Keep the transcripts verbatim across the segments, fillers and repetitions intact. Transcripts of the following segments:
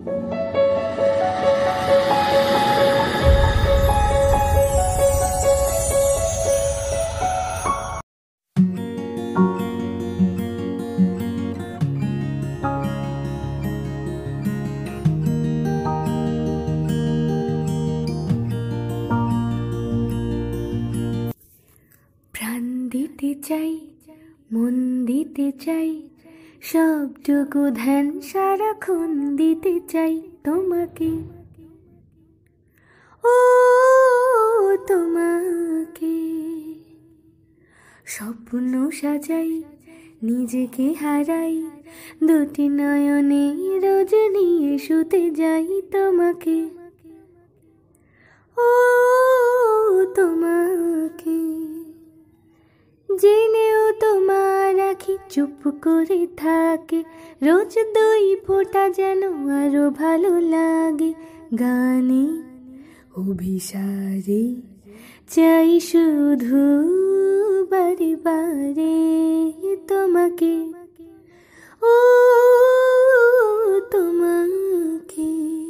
দিতে চাই, মন দিতে চাই, সবটুকু ধ্যান সারাক্ষণ দিতে চাই তোমাকে, ও তোমাকে। স্বপ্ন সাজাই, নিজেকে হারাই, দুটি নয়নে রোজ নিয়ে শুতে যাই তোমাকে, ও তোমাকে। জেনেও তোমার আঁখি চুপ করে থাকে, রোজ দুই ফোঁটা যেন আরো ভালো লাগে। গানে অভিসারে চাই শুধু বারে বারে তোমাকে, ও তোমাকে।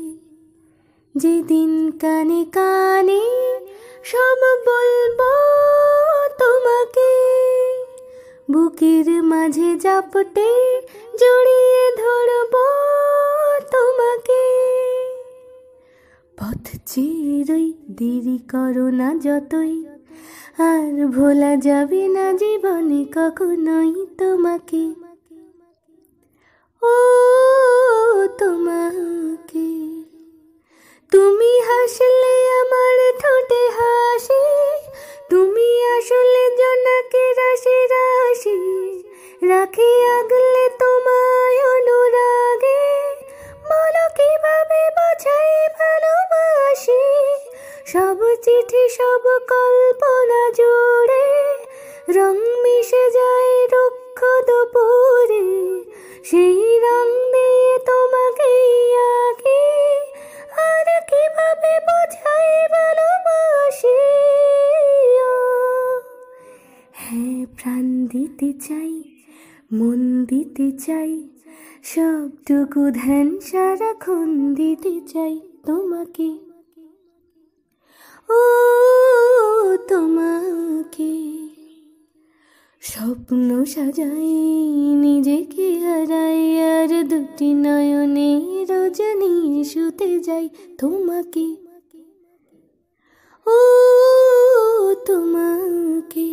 যেদিন কানে কানে সব বলবো তোমাকে, বুকের মাঝে জাপটে জড়িয়ে ধরবো তোমাকে। পথ চিরই দেরি করো না যতই, আর ভোলা যাবে না জীবনে কখনোই তোমাকে, ও তোমাকে। তুমি হাসলে আমার ঠোঁটে হাসি, তুমি আসলে জোনাকি রাশি রাশি, রাখি আগলে তোমায় অনুরাগে। বলো কিভাবে বোঝাই ভালোবাসি, সব চিঠি সব কল্পনা জুড়ে রং মিশে যায় রুক্ষ দুপুরে। সেই রং দিয়ে তোমাকে আঁকি, আর কিভাবে বোঝাই ভালোবাসি। হ্যাঁ, প্রাণ দিতে চাই, মন দিতে চাই, সবটুকু ধ্যান সারাক্ষণ দিতে চাই তোমাকে, ও তোমাকে। স্বপ্ন সাজাই, নিজেকে হারাই, আর দুটি নয়নে রোজ নিয়ে শুতে যাই তোমাকে, ও তোমাকে।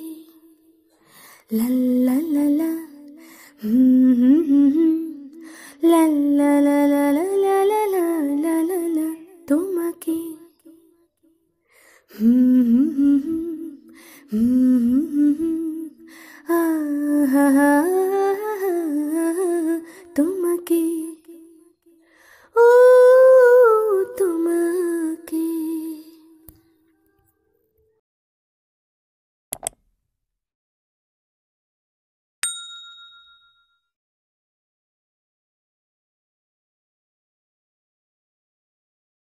লা লা লা লা, হুম হুম হুম হুম, লা লা লা লা লা লা লা লা লা লা লা তোমাকে, হুম হুম হুম হুম হুম হুম হুম, আ হা হা।